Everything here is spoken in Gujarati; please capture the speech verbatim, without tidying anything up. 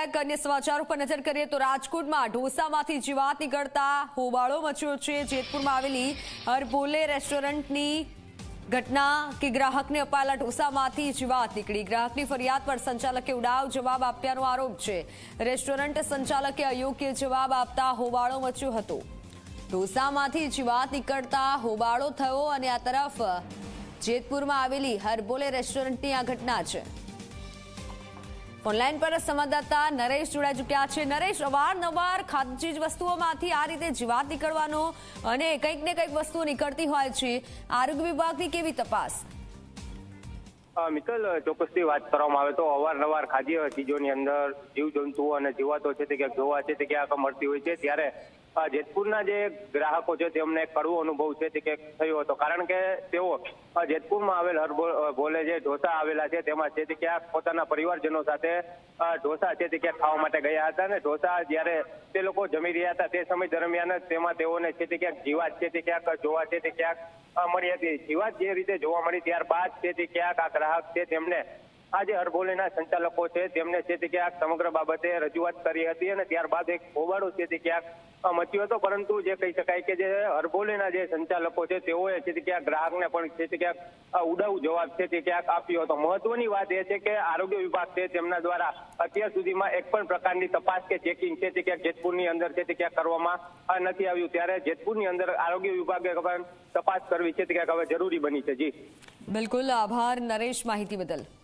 જોડાયેલા અન્ય સમાચારો પર નજર કરીએ તો રાજકોટમાં ઢોસામાંથી જીવાત નીકળતા હોબાળો મચ્યો છે। જેતપુરમાં આવેલી હરભોલે રેસ્ટોરન્ટની ઘટના કે ગ્રાહકને અપાયેલા ઢોસામાંથી જીવાત નીકળી। ગ્રાહકની ફરિયાદ પર સંચાલકે ઉડાવ જવાબ આપ્યાનો આરોપ છે। રેસ્ટોરન્ટ સંચાલકે અયોગ્ય જવાબ આપતા હોબાળો મચ્યો હતો। ઢોસામાંથી જીવાત નીકળતા હોબાળો થયો અને આ તરફ જેતપુરમાં આવેલી હરભોલે રેસ્ટોરન્ટની આ ઘટના છે। ઓનલાઈન પર સંવાદદાતા નરેશ જોડાઈ ચૂક્યા છે। નરેશ, અવારનવાર ખાદ્ય ચીજ વસ્તુઓમાંથી આ રીતે જીવાત નીકળવાનો અને કંઈક ને કંઈક વસ્તુઓ નીકળતી હોય છે, આરોગ્ય વિભાગની કેવી તપાસ? મિત્તલ, ચોક્કસથી વાત કરવામાં આવે તો અવારનવાર ખાદ્ય ચીજોની અંદર જીવજંતુઓ અને જીવાતો છે તે ક્યાંક જોવા છે તે ક્યાંક મળતી હોય છે। ત્યારે જેતપુરના જે ગ્રાહકો છે તેમને કડવો અનુભવ છે તે ક્યાંક થયો હતો, કારણ કે તેઓ જેતપુરમાં આવેલ હરભોલે જે ઢોસા આવેલા છે તેમાં છે તે ક્યાંક પોતાના પરિવારજનો સાથે ઢોસા છે તે ક્યાંક ખાવા માટે ગયા હતા અને ઢોસા જ્યારે તે લોકો જમી રહ્યા હતા તે સમય દરમિયાન જ તેમાં તેઓને છે તે ક્યાંક જીવાત છે તે ક્યાંક જોવા છે તે ક્યાંક મળી હતી। જીવાત જે રીતે જોવા મળી ત્યારબાદ છે તે ક્યાંક આ ગ્રાહક છે તેમને આ જે હરભોલેના સંચાલકો છે તેમને છે તે ક્યાંક સમગ્ર બાબતે રજૂઆત કરી હતી અને ત્યારબાદ એક હોબાળો છે તે ક્યાંક મચ્યો હતો। પરંતુ જે કહી શકાય કે જે હરભોલેના જે સંચાલકો છે તેઓએ છે તે ક્યાંક ગ્રાહકને પણ છે તે ક્યાંક ઉડાઉ જવાબ છે તે ક્યાંક આપ્યો હતો। મહત્વની વાત એ છે કે આરોગ્ય વિભાગ છે તેમના દ્વારા અત્યાર સુધીમાં એક પણ પ્રકારની તપાસ કે ચેકિંગ છે તે ક્યાંક જેતપુરની અંદર છે તે ક્યાંક કરવામાં નથી આવ્યું। ત્યારે જેતપુરની અંદર આરોગ્ય વિભાગે તપાસ કરવી છે તે ક્યાંક હવે જરૂરી બની છે। જી બિલકુલ, આભાર નરેશ માહિતી બદલ।